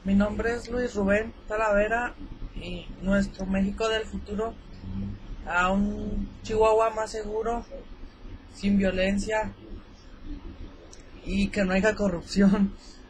Mi nombre es Luis Rubén Talavera y nuestro México del futuro a un Chihuahua más seguro, sin violencia y que no haya corrupción.